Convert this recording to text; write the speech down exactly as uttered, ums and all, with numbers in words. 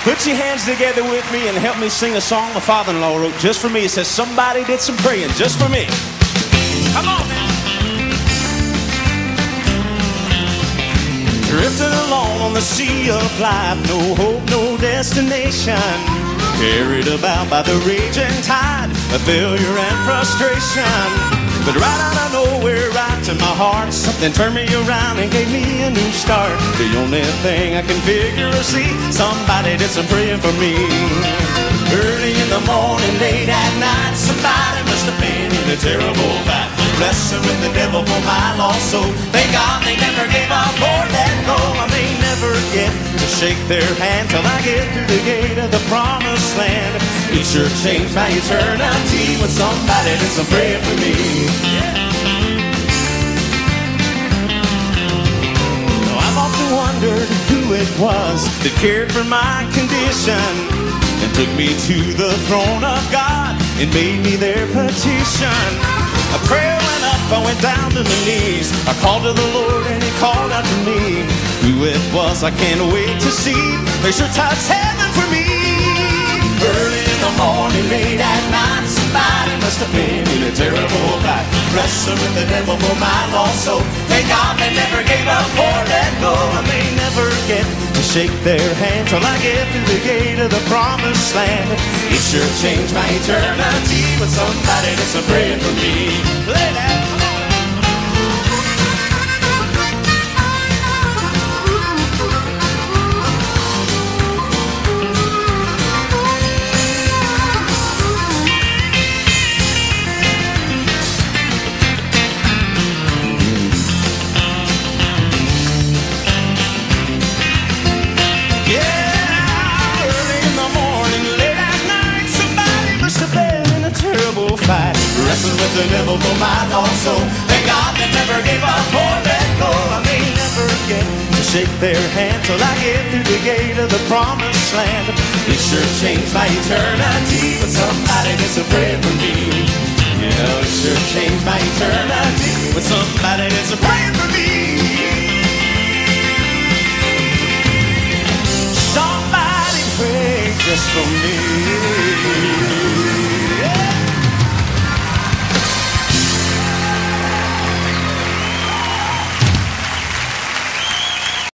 Put your hands together with me and help me sing a song my father-in-law wrote just for me. It says, somebody did some praying just for me. Come on now. Drifting along on the sea of life, no hope, no destination. Carried about by the raging tide of failure and frustration. But right out of nowhere, right to my heart, something turned me around and gave me a new start. The only thing I can figure or see, somebody did some praying for me. Early in the morning, late at night, somebody must have been in a terrible fight, wrestling with the devil for my lost soul. Thank God they never gave up or let go. I may never get to shake their hand till I get through the gate of the promised land. It sure changed my eternity when somebody did some praying for me. Now, I've often wondered who it was that cared for my condition and took me to the throne of God and made me their petition. A prayer went up, I went down to my knees. I called to the Lord and He called out to me. Who it was, I can't wait to see. They sure touched heaven for me. Early in the morning, late at night, somebody must have been in a terrible fight, wrestling with the devil for my lost soul. Thank God they never gave up or let go. I may never get to shake their hand till I get through the gate of the promised land. It sure changed my eternity when somebody did some praying for me. Play that. Wrestling with the devil for my lost soul. Thank God they never gave up or let go. I may never get to shake their hand till I get through the gate of the promised land. It sure changed my eternity when somebody did some praying for me. Yeah, it sure changed my eternity when somebody did some praying for me. Somebody pray just for me.